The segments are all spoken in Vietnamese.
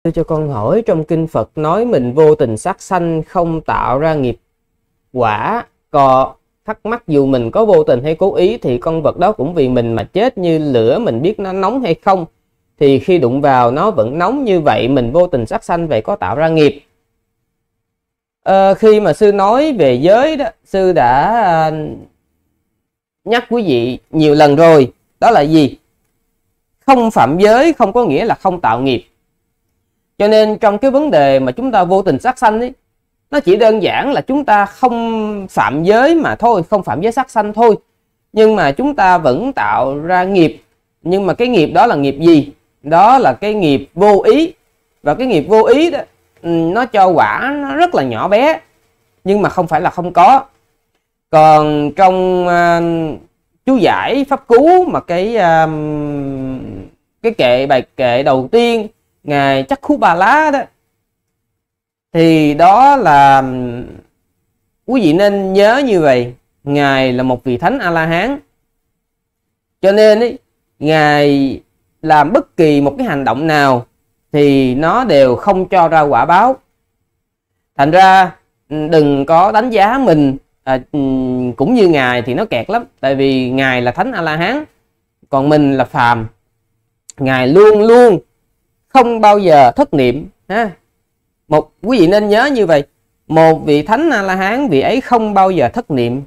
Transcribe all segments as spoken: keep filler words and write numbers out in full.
Tôi cho con hỏi, trong kinh Phật nói mình vô tình sát sanh không tạo ra nghiệp quả, còn thắc mắc dù mình có vô tình hay cố ý thì con vật đó cũng vì mình mà chết, như lửa mình biết nó nóng hay không thì khi đụng vào nó vẫn nóng, như vậy mình vô tình sát sanh vậy có tạo ra nghiệp? À, khi mà sư nói về giới đó, sư đã à, nhắc quý vị nhiều lần rồi. Đó là gì? Không phạm giới không có nghĩa là không tạo nghiệp. Cho nên trong cái vấn đề mà chúng ta vô tình sát sanh ấy, nó chỉ đơn giản là chúng ta không phạm giới mà thôi, không phạm giới sát sanh thôi. Nhưng mà chúng ta vẫn tạo ra nghiệp. Nhưng mà cái nghiệp đó là nghiệp gì? Đó là cái nghiệp vô ý. Và cái nghiệp vô ý đó, nó cho quả nó rất là nhỏ bé, nhưng mà không phải là không có. Còn trong uh, chú giải pháp cú mà cái uh, cái kệ bài kệ đầu tiên ngài Chắc Khú Ba Lá đó, thì đó là quý vị nên nhớ như vậy: ngài là một vị thánh A La Hán, cho nên ấy, ngài làm bất kỳ một cái hành động nào thì nó đều không cho ra quả báo. Thành ra đừng có đánh giá mình à, cũng như ngài thì nó kẹt lắm. Tại vì ngài là thánh A La Hán, còn mình là phàm. Ngài luôn luôn không bao giờ thất niệm ha. Một quý vị nên nhớ như vậy: một vị thánh A La Hán, vị ấy không bao giờ thất niệm,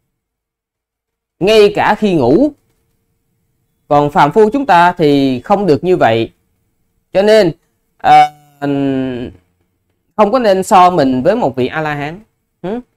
ngay cả khi ngủ. Còn phàm phu chúng ta thì không được như vậy. Cho nên à, không có nên so mình với một vị A La Hán.